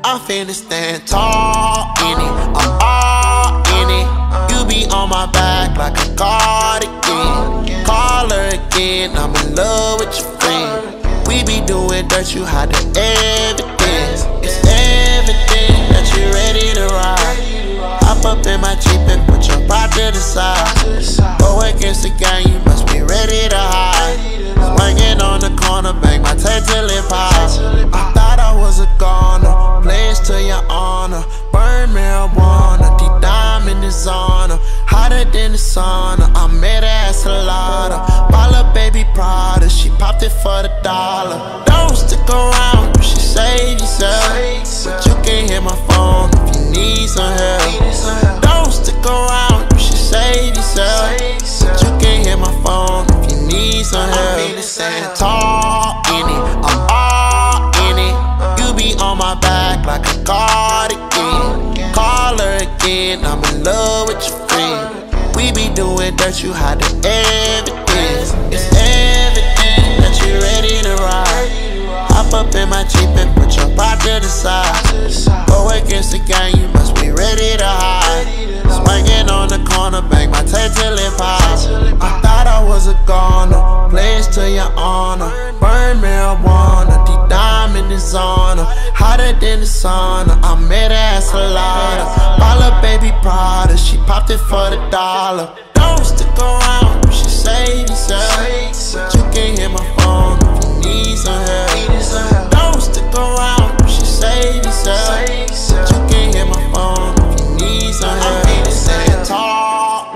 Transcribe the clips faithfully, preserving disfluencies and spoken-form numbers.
I'm finna stand tall in it, I'm all in it. You be on my back like a cardigan. Call her again, I'm in love with your friend. We be doing dirt, you hide the evidence. It's evident that you ready to ride. Hop up in my Jeep and put your pride to the side. Go against the gang, you must be ready to hide. Swinging on the corner, bang my tail till it pops. I thought I was a goner, pledge to your honor. Burn marijuana, deep diamond is on her. Hotter than the sauna, I met her at Salada. Balla baby Prada, she popped it for the dollar. Don't stick around, you should save yourself. But you can hit my phone if you need some help. Don't stick around, you should save yourself. But you can hit my phone if you need some help. I'm stand tall in it, I'm all in it. You be on my back like a cardigan. Call her again, I'm in love with your friend. We be doing dirt, you hide the evidence. It's evident that you ready to ride. Hop up in my Jeep and put your pride to the side. Go against the gang, you must be ready to hide. Swinging on the corner, bang my tail till it pops. I thought I was a goner, pledge to your honor. Burn marijuana, deep diamond is on her. Hotter than the sauna, I met her at Salada. Balla baby Prada, she popped it for the dollar. Don't stick around, you should save yourself. But you can hit my phone if you need some help. Don't stick around, you should save yourself. But you can hit my phone if you need some help. I'm stand tall.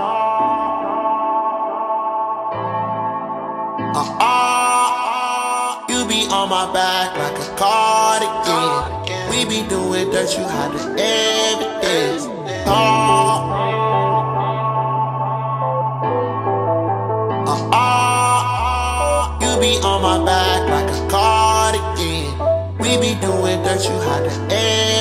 Uh uh, you be on my back like a cardigan. We be doing dirt, you hide the evidence. Tall. Uh uh, you be on my back like a cardigan. We be doing dirt, you hide the evidence.